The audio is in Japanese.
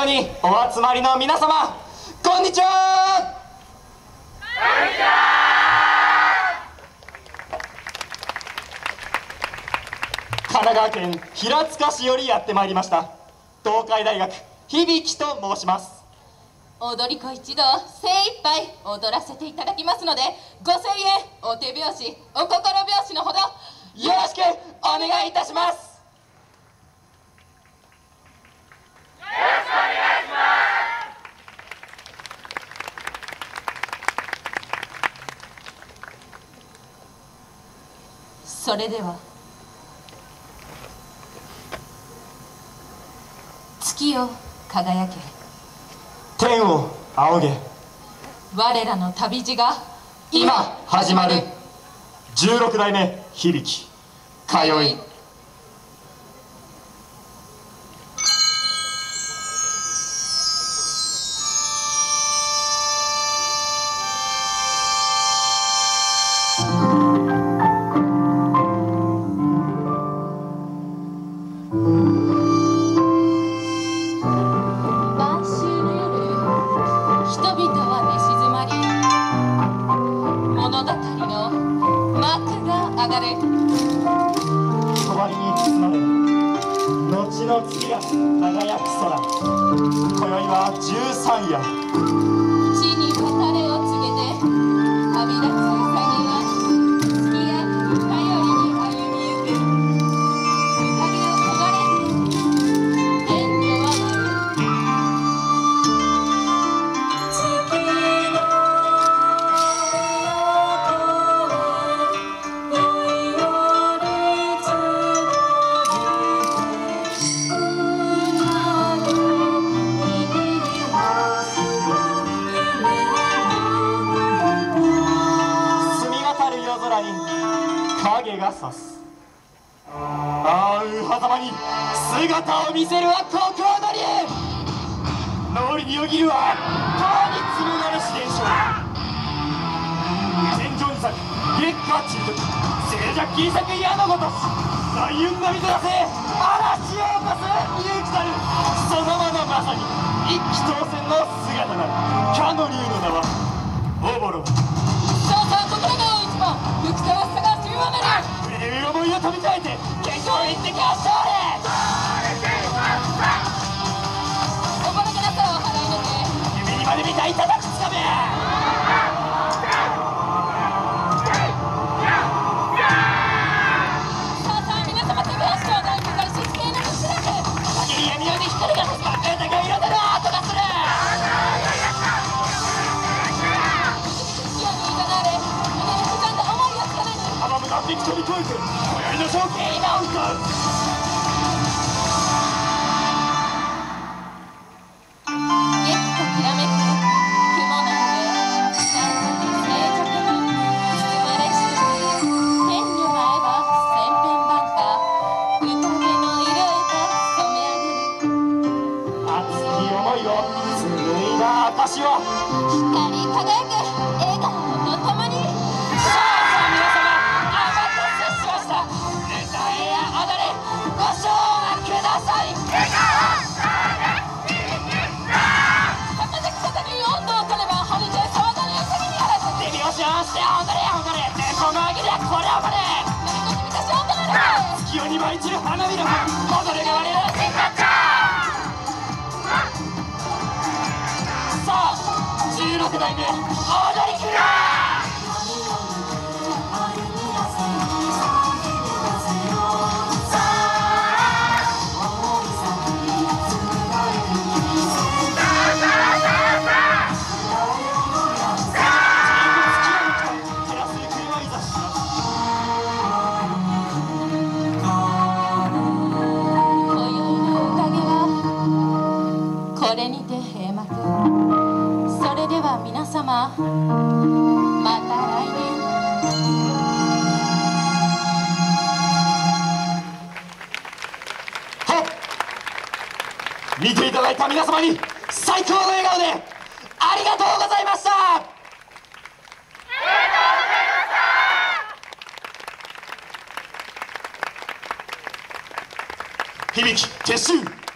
場にお集まりの皆様、こんにちは。こんにちは。神奈川県平塚市よりやってまいりました東海大学響と申します。 踊り子一同精一杯踊らせていただきますので、ご声援、お手拍子、お心拍子のほどよろしくお願いいたします。 それでは月よ輝け、 天を仰げ、 我らの旅路が今始まる。16代目響通い。後の月が輝く空、今宵は13夜。 地に渡れを告げて旅立つ兎は月や頼りに歩みゆく。宴を焦がれ天とは舞う。月の影が差す。ああ、うはざまに姿を見せるは国踊り。脳裏によぎるは川に紡がれし伝承。天井に咲く月下散る時、静寂切り裂く矢のごとし、大雲が水らせ嵐を起こす勇気たる、そのまままさに一騎当選の姿なる。かの竜の名はおぼろ。 さあこちらが大一番、福沢さが10話なる。 触れる思いを飛び越えて決勝一滴を勝利。 おぼろげなさを払いのけ、 夢にまで見たいたたくつかめ。 皆様手拍子を大きなしつけの知らず、 限り闇夜に光が差すか、歌が彩る音がする。阻む断壁飛び越えて今宵の勝機今を歌う。 月ときらめく雲の上、なんと静寂に包まれしく、天女がえば千遍万歌、宴の色へと染め上げる。 熱き思いを紡いだ証を、 光り輝く笑顔とともに。 月夜に舞い散る花びらも踊れが我らの真骨頂。さあ16代目踊りきら。 これにて閉幕。それでは皆様、また来年。 はっ、見ていただいた皆様に最高の笑顔でありがとうございました。響き撤収。